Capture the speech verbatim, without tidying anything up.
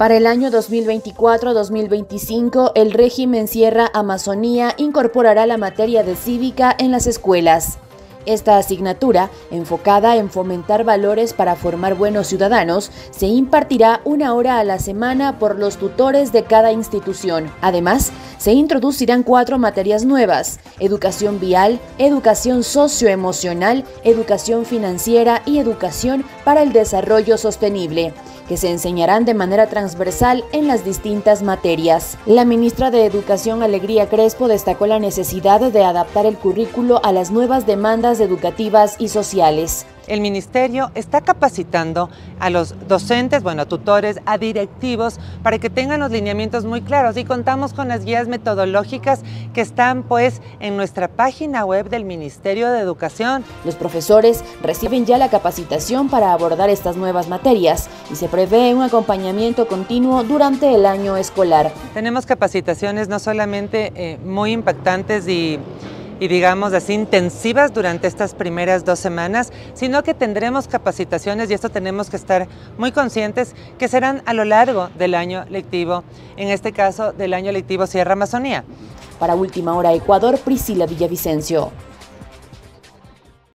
Para el año dos mil veinticuatro dos mil veinticinco, el régimen Sierra Amazonía incorporará la materia de cívica en las escuelas. Esta asignatura, enfocada en fomentar valores para formar buenos ciudadanos, se impartirá una hora a la semana por los tutores de cada institución. Además, se introducirán cuatro materias nuevas: educación vial, educación socioemocional, educación financiera y educación para el desarrollo sostenible, que se enseñarán de manera transversal en las distintas materias. La ministra de Educación, Alegría Crespo, destacó la necesidad de adaptar el currículo a las nuevas demandas educativas y sociales. El Ministerio está capacitando a los docentes, bueno, a tutores, a directivos, para que tengan los lineamientos muy claros, y contamos con las guías metodológicas que están pues en nuestra página web del Ministerio de Educación. Los profesores reciben ya la capacitación para abordar estas nuevas materias y se prevé un acompañamiento continuo durante el año escolar. Tenemos capacitaciones no solamente eh, muy impactantes y y digamos así intensivas durante estas primeras dos semanas, sino que tendremos capacitaciones, y esto tenemos que estar muy conscientes, que serán a lo largo del año lectivo, en este caso del año lectivo Sierra Amazonía. Para Última Hora Ecuador, Priscila Villavicencio.